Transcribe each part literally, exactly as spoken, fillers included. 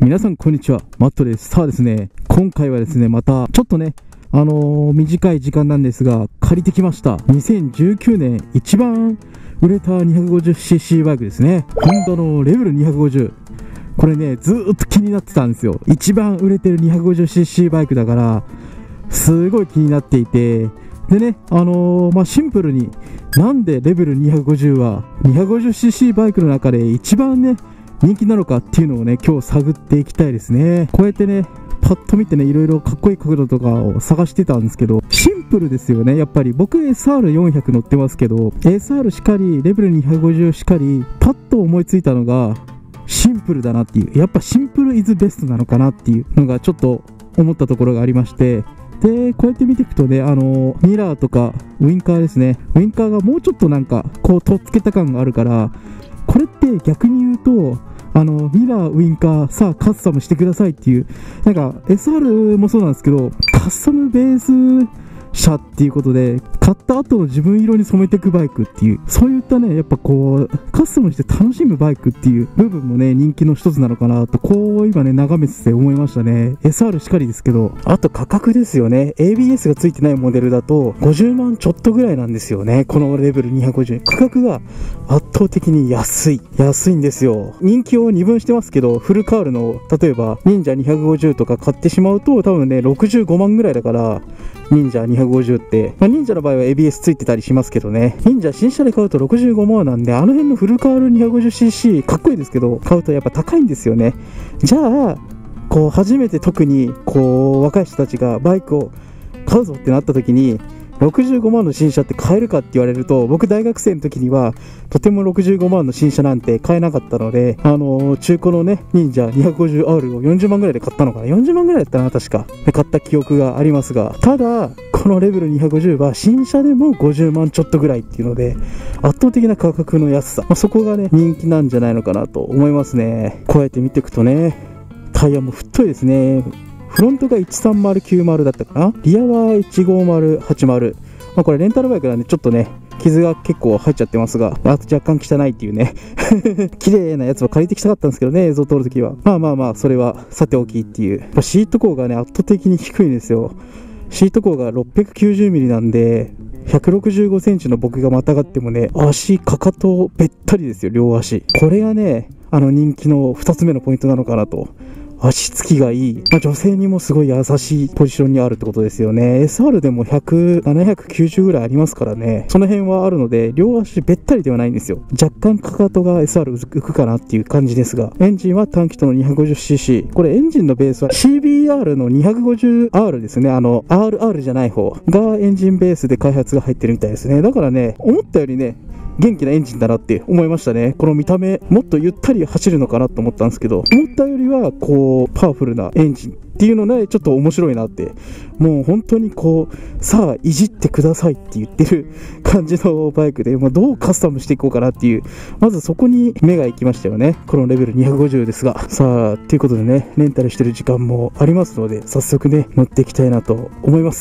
皆さんこんにちは、マットです。さあですね、今回はですね、またちょっとね、あのー、短い時間なんですが借りてきました。にせんじゅうきゅうねん一番売れた にひゃくごじゅうシーシー バイクですね。ホンダのレベルにひゃくごじゅう、これねずーっと気になってたんですよ。一番売れてる にひゃくごじゅうシーシー バイクだからすごい気になっていて、でね、あのー、まあシンプルになんでレベルにひゃくごじゅうは にひゃくごじゅうシーシー バイクの中で一番ね人気なのかっていうのをね今日探っていきたいですね。こうやってねパッと見てね、いろいろかっこいい角度とかを探してたんですけど、シンプルですよね。やっぱり僕 エスアールよんひゃく 乗ってますけど、 エスアール しかりレベルにひゃくごじゅうしかり、パッと思いついたのがシンプルだなっていう、やっぱシンプルイズベストなのかなっていうのがちょっと思ったところがありまして、でこうやって見ていくとね、あのミラーとかウインカーですね、ウインカーがもうちょっとなんかこうとっつけた感があるから、これって逆に言うとあのミラーウインカーさあカスタムしてくださいっていう、なんか エスアール もそうなんですけど、カスタムベース車っていうことで買った後の自分色に染めていくバイクっていう、そういったねやっぱこうカスタムして楽しむバイクっていう部分もね人気の一つなのかなと、こう今ね眺めてて思いましたね。 エスアール しかりですけど、あと価格ですよね。 エービーエス がついてないモデルだとごじゅうまんちょっとぐらいなんですよね。このレベルにひゃくごじゅう、価格が圧倒的に安い安いんですよ。人気を二分してますけど、フルカールの例えば忍者にひゃくごじゅうとか買ってしまうと多分ねろくじゅうごまんぐらいだから、忍者にひゃくごじゅうって、まあ、忍者の場合は エービーエス ついてたりしますけどね、忍者新車で買うとろくじゅうごまんなんで、あの辺のフルカール にひゃくごじゅうシーシー かっこいいですけど買うとやっぱ高いんですよね。じゃあこう初めて特にこう若い人たちがバイクを買うぞってなった時にろくじゅうごまんの新車って買えるかって言われると、僕大学生の時にはとてもろくじゅうごまんの新車なんて買えなかったので、あのー、中古のね忍者 にひゃくごじゅうアール をよんじゅうまんぐらいで買ったのかな、よんじゅうまんぐらいだったな確かで買った記憶がありますが、ただこのレベルにひゃくごじゅうは新車でもごじゅうまんちょっとぐらいっていうので圧倒的な価格の安さ、まあ、そこがね人気なんじゃないのかなと思いますね。こうやって見ていくとね、タイヤも太いですね。フロントがいちさんまるきゅうまるだったかな、リアはいちごまるはちまる、まあ、これレンタルバイクなんでちょっとね傷が結構入っちゃってますが、あと若干汚いっていうね綺麗なやつを借りてきたかったんですけどね、映像撮るときはまあまあまあそれはさておきっていう、シート高がね圧倒的に低いんですよ。シート高がろっぴゃくきゅうじゅうミリなんでひゃくろくじゅうごセンチの僕がまたがってもね、足かかとべったりですよ、両足。これがねあの人気のふたつめのポイントなのかなと。足つきがいい、まあ、女性にもすごい優しいポジションにあるってことですよね。 エスアール でもひゃく、ななひゃくきゅうじゅうぐらいありますからね、その辺はあるので両足べったりではないんですよ。若干かかとが エスアール 浮くかなっていう感じですが、エンジンは短気筒の にひゃくごじゅうシーシー、 これエンジンのベースは シービーアール の にひゃくごじゅうアール ですね。あの アールアール じゃない方がエンジンベースで開発が入ってるみたいですね。だからね思ったよりね元気なエンジンだなって思いましたね。この見た目もっとゆったり走るのかなと思ったんですけど、思ったよりはこうパワフルなエンジンっていうのねちょっと面白いなって、もう本当にこうさあいじってくださいって言ってる感じのバイクで、まあ、どうカスタムしていこうかなっていう、まずそこに目が行きましたよね、このレベルにひゃくごじゅうですが。さあということでね、レンタルしてる時間もありますので早速ね乗っていきたいなと思います。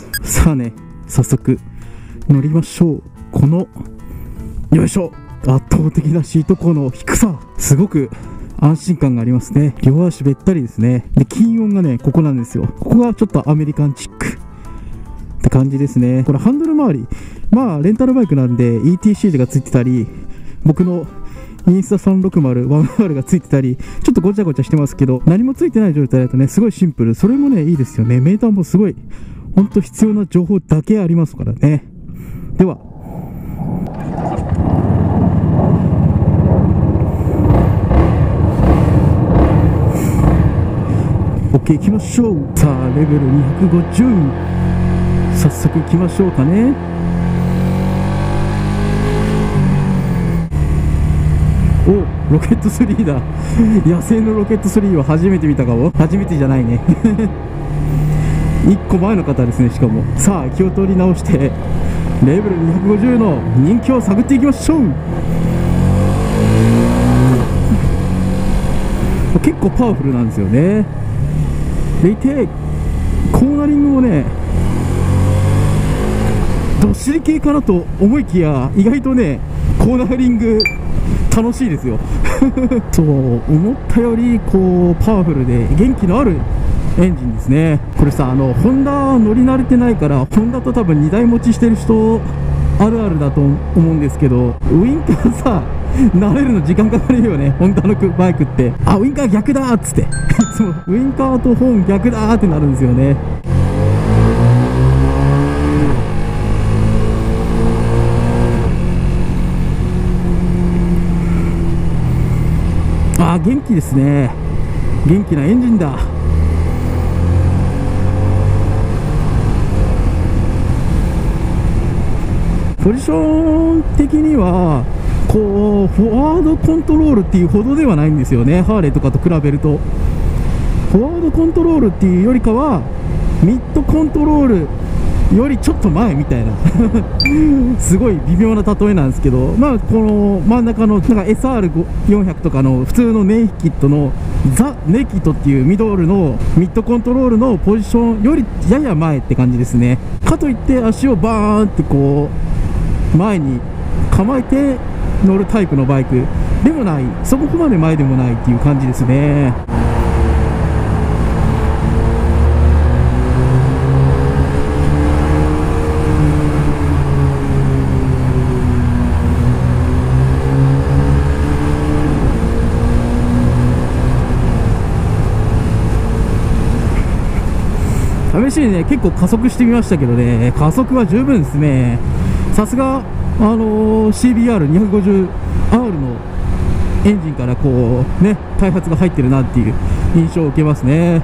さあね早速乗りましょう。このよいしょ、圧倒的なシート高の低さ、すごく安心感がありますね。両足べったりですね。で金音がねここなんですよ。ここがちょっとアメリカンチックって感じですね。これハンドル周り、まあレンタルバイクなんで イーティー シールがついてたり、僕のインスタさんびゃくろくじゅう ワンアール がついてたり、ちょっとごちゃごちゃしてますけど、何もついてない状態だとねすごいシンプル、それもねいいですよね。メーターもすごい本当必要な情報だけありますからね。ではOK 行きましょう。さあレベルにひゃくごじゅう早速行きましょうかね。おロケットスリーだ野生のロケットスリーは初めて見たかも。初めてじゃないねいっこまえの方ですね。しかもさあ気を取り直してレベルにひゃくごじゅうの人気を探っていきましょう。結構パワフルなんですよね。でいてコーナリングもねどっしり系かなと思いきや、意外とねコーナリング楽しいですよそう思ったよりこうパワフルで元気のあるエンジンですね。これさ、あのホンダ乗り慣れてないから、ホンダと多分にだい持ちしてる人あるあるだと思うんですけど、ウインカーさ慣れるの時間かかるよね、ホンダのバイクって。あ、ウインカー逆だっつっていつもウインカーとホーン逆だーってなるんですよね。あー、元気ですね。元気なエンジンだ。ポジション的にはこうフォワードコントロールっていうほどではないんですよね、ハーレーとかと比べると。フォワードコントロールっていうよりかはミッドコントロールよりちょっと前みたいなすごい微妙な例えなんですけど、まあこの真ん中のなんか エスアールよんひゃく とかの普通のネイキッドのザ・ネイキッドっていうミドルのミッドコントロールのポジションよりやや前って感じですね。かといって足をバーンってこう前に構えて乗るタイプのバイクでもない、そこまで前でもないっていう感じですね。試しにね、結構加速してみましたけどね、加速は十分ですね。さすが、あのー、シービーアールにひゃくごじゅうアール のエンジンからこうね、開発が入ってるなっていう印象を受けますね。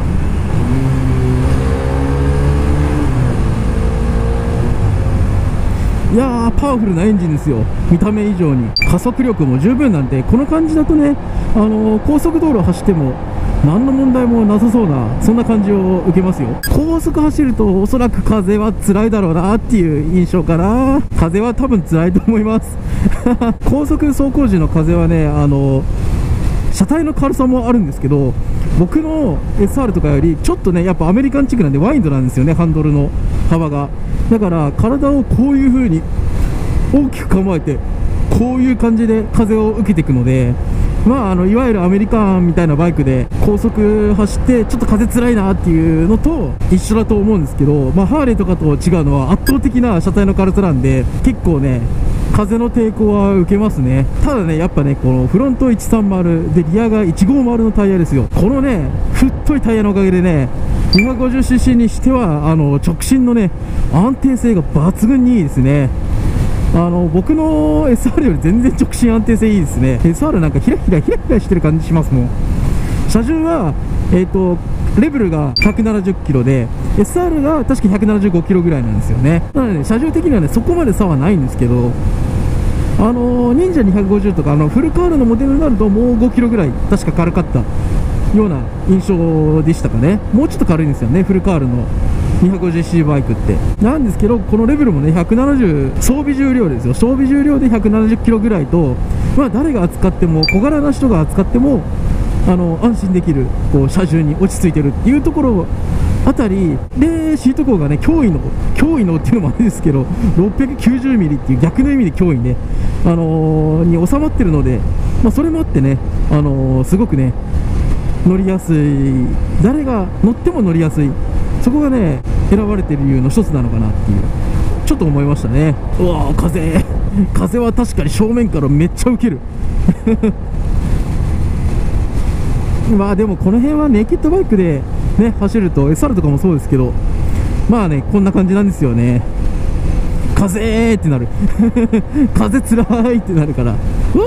いやー、パワフルなエンジンですよ。見た目以上に加速力も十分なんで、この感じだとね、あのー、高速道路を走っても何の問題もなさそうな、そんな感じを受けますよ。高速走るとおそらく風は辛いだろうなっていう印象かな。風は多分辛いと思います高速走行時の風はね、あの車体の軽さもあるんですけど、僕の エスアール とかよりちょっとね、やっぱアメリカンチックなんでワインドなんですよね、ハンドルの幅が。だから体をこういう風に大きく構えてこういう感じで風を受けていくので、まあ、あのいわゆるアメリカンみたいなバイクで高速走ってちょっと風つらいなっていうのと一緒だと思うんですけど、まあ、ハーレーとかと違うのは圧倒的な車体の軽さなんで、結構ね風の抵抗は受けますね。ただね、やっぱね、このフロントいちさんまるでリアがいちごーまるのタイヤですよ。このね太いタイヤのおかげでね にひゃくごじゅうシーシー にしてはあの直進のね安定性が抜群にいいですね。あの僕の エスアール より全然直進安定性いいですね。 エスアール なんかヒラヒラヒラヒラしてる感じしますもん。車重はえっとレベルがひゃくななじゅっキロで エスアール が確かひゃくななじゅうごキロぐらいなんですよね。なので、ね、車重的にはねそこまで差はないんですけど、あの忍者にひゃくごじゅうとかあのフルカールのモデルになるともうごキロぐらい確か軽かったような印象でしたかね。もうちょっと軽いんですよね、フルカールのにひゃくごじゅうシーシー バイクってなんですけど、このレベルもねひゃくななじゅう装備重量ですよ。装備重量でひゃくななじゅっキロぐらいと、まあ誰が扱っても小柄な人が扱ってもあの安心できるこう車重に落ち着いてるっていうところあたりで、シート高がね驚異の驚異のっていうのもあれですけどろっぴゃくきゅうじゅうミリっていう逆の意味で驚異ね、あのー、に収まってるので、まあ、それもあってね、あのー、すごくね乗りやすい、誰が乗っても乗りやすい、そこがね選ばれている理由の一つなのかなっていうちょっと思いましたね。うわー、風風は確かに正面からめっちゃウケるまあでもこの辺はネイキッドバイクでね走ると エスアール とかもそうですけど、まあねこんな感じなんですよね。風ーってなる風つらいってなるから、うわ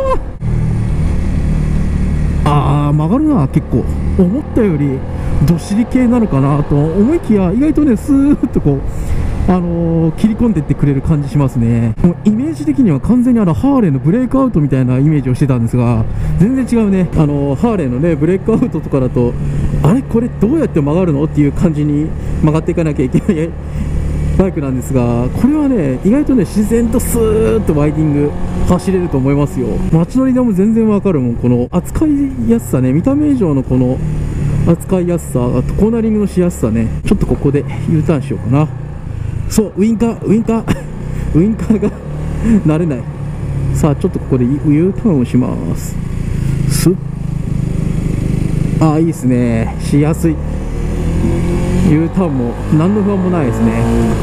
あー曲がるな。結構思ったよりどっしり系なのかなと思いきや、意外とねスーッとこうあのー、切り込んでってくれる感じしますね。もうイメージ的には完全にあのハーレーのブレイクアウトみたいなイメージをしてたんですが、全然違うね。あのー、ハーレーのねブレイクアウトとかだと、あれこれどうやって曲がるのっていう感じに曲がっていかなきゃいけないバイクなんですが、これはね意外とね自然とスーッとワイディング走れると思いますよ。街乗りでも全然わかるもん。この扱いやすさね、見た目以上のこの扱いやすさ、あとコーナリングのしやすさね。ちょっとここで U ターンしようかな。そう、ウインカーウインカーウインカーが慣れない。 さあちょっとここで U ターンをします。すっああいいですね、しやすい。 U ターンも何の不安もないですね。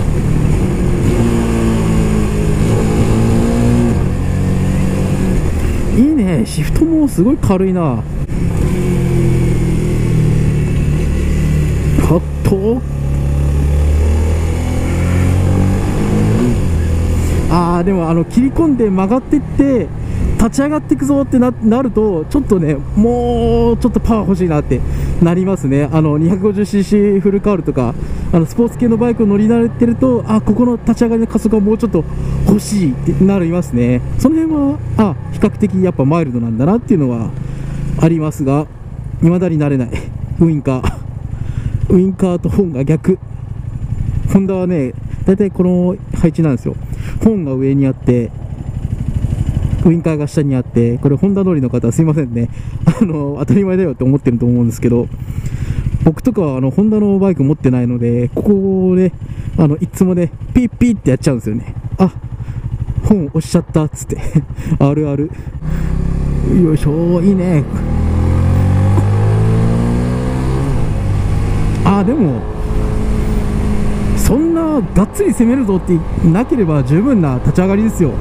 いいね、シフトもすごい軽いな。はっとあーでもあの切り込んで曲がっていって立ち上がっていくぞって な, なるとちょっとね、もうちょっとパワー欲しいなってなりますね。あの にひゃくごじゅっシーシー フルカールとかあのスポーツ系のバイクを乗り慣れてると、あここの立ち上がりの加速がもうちょっと欲しいってなりますね。その辺はあ比較的やっぱマイルドなんだなっていうのはありますが、未だに慣れないウインカーウインカーとホーンが逆。ホンダはねだいたいこの配置なんですよ。ホーンが上にあってウインカーが下にあって、これホンダ乗りの方はすいませんね、あの当たり前だよって思ってると思うんですけど、僕とかはあのホンダのバイク持ってないので、ここをねあのいつもねピッピッってやっちゃうんですよね。あホーン押しちゃったっつってあるある。よいしょ、いいね。あでもそんながっつり攻めるぞってなければ十分な立ち上がりですよ。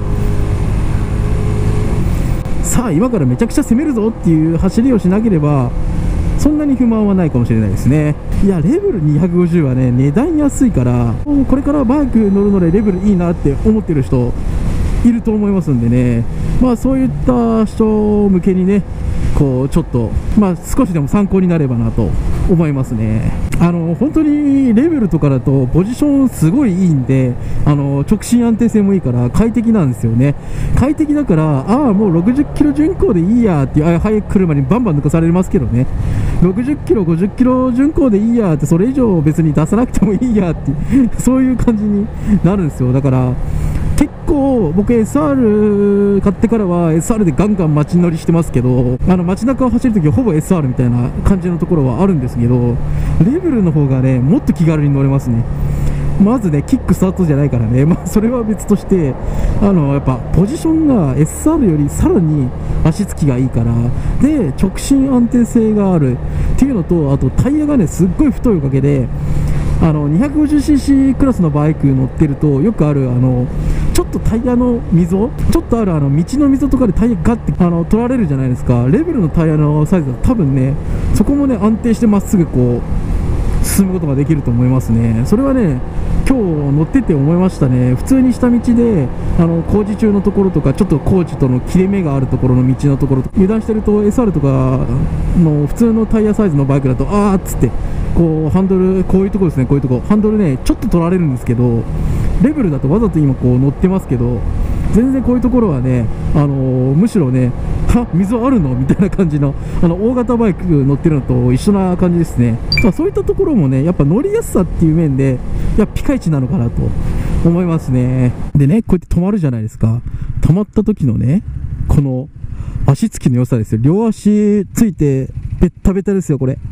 さあ今からめちゃくちゃ攻めるぞっていう走りをしなければそんなに不満はないかもしれないですね。いやレベルにひゃくごじゅうはね値段安いから、これからバイク乗るのでレベルいいなって思ってる人いると思いますんでね、まあそういった人向けにねこうちょっとまあ少しでも参考になればなと思いますね。あの本当にレベルとかだとポジションすごいいいんで、あの直進安定性もいいから快適なんですよね。快適だから、ああもうろくじゅっキロ巡航でいいやっていう、あ速い車にバンバン抜かされますけどね、ろくじゅっキロごじゅっキロ巡航でいいやって、それ以上別に出さなくてもいいやってそういう感じになるんですよ。だから結構僕 エスアール 買ってからは エスアール でガンガン街乗りしてますけど、あの街中を走るときはほぼ エスアール みたいな感じのところはあるんですけど、レベルの方がねもっと気軽に乗れますね。まずねキックスタートじゃないからね、まあ、それは別として、あのやっぱポジションが エスアール よりさらに足つきがいいから、で直進安定性があるっていうのと、あとタイヤがねすっごい太いおかげで、あの にひゃくごじゅっシーシー クラスのバイク乗ってるとよくあるあのちょっとタイヤの溝ちょっとあるあの道の溝とかでタイヤガッてあの取られるじゃないですか。レベルのタイヤのサイズだと多分ねそこもね安定してまっすぐこう進むことができると思いますね。それはね今日乗ってて思いましたね。普通に下道であの工事中のところとか、ちょっと工事との切れ目があるところの道のところと油断してると エスアール とかの普通のタイヤサイズのバイクだとあーっつってこうハンドルこういうところですね、こういうところハンドルねちょっと取られるんですけど、レベルだとわざと今こう乗ってますけど、全然こういうところはね、あのー、むしろねは溝あるのみたいな感じのあの大型バイク乗ってるのと一緒な感じですね。まあ、そういったところもねやっぱ乗りやすさっていう面でいやピカイチなのかなと思いますね。でねこうやって止まるじゃないですか。止まった時のねこの足つきの良さですよ。両足ついてベッタベタですよ。これ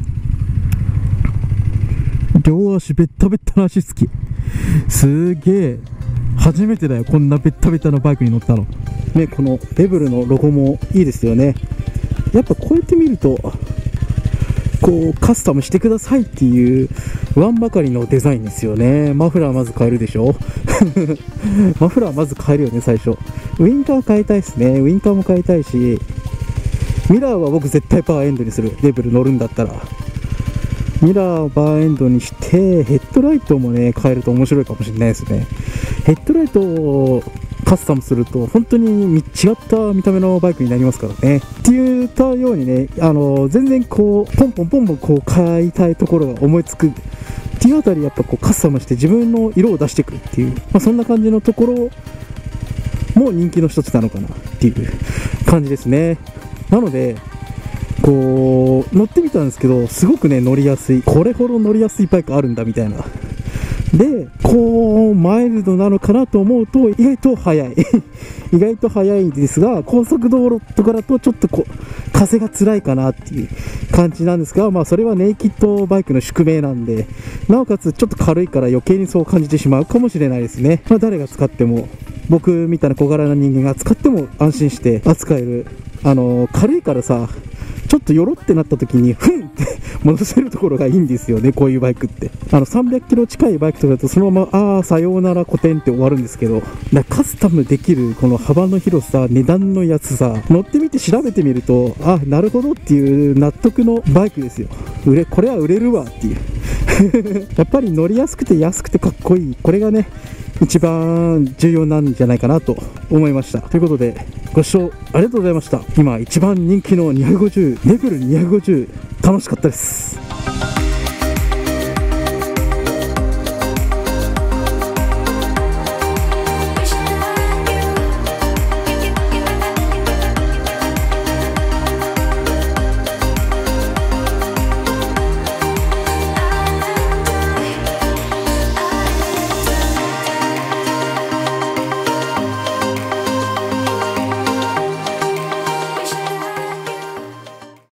両足ベッタベタの足つきすげえ、初めてだよこんなベッタベタのバイクに乗ったのね。このレベルのロゴもいいですよね。やっぱこうやって見るとこうカスタムしてくださいっていうワンばかりのデザインですよね。マフラーまず変えるでしょマフラーまず変えるよね最初。ウインカー変えたいですね。ウインカーも変えたいし、ミラーは僕絶対パワーエンドにする。レベル乗るんだったらミラーバーエンドにして、ヘッドライトもね変えると面白いかもしれないですね。ヘッドライトをカスタムすると本当に違った見た目のバイクになりますからね。って言ったようにね、あの全然こうポンポンポンポンこう買いたいところが思いつくっていうあたり、やっぱこうカスタムして自分の色を出していくっていう、まあ、そんな感じのところも人気の一つなのかなっていう感じですね。なのでこう乗ってみたんですけど、すごくね乗りやすい、これほど乗りやすいバイクあるんだみたいな。でこうマイルドなのかなと思うと意外と速い意外と速いんですが、高速道路とかだとちょっとこう風が辛いかなっていう感じなんですが、まあそれはネイキッドバイクの宿命なんで、なおかつちょっと軽いから余計にそう感じてしまうかもしれないですね。まあ誰が使っても僕みたいな小柄な人間が使っても安心して扱える、あのー、軽いからさ、ちょっとよろってなった時にふんって戻せるところがいいんですよね、こういうバイクって。あのさんびゃくキロ近いバイクとかだとそのままああさようならコテンって終わるんですけど、だカスタムできるこの幅の広さ、値段のやつさ、乗ってみて調べてみると、あ、なるほどっていう納得のバイクですよ。売れこれは売れるわっていうやっぱり乗りやすくて安くてかっこいい、これがね一番重要なんじゃないかなと思いました。ということでご視聴ありがとうございました。今一番人気のにひゃくごじゅう、ネブルにひゃくごじゅう楽しかったです。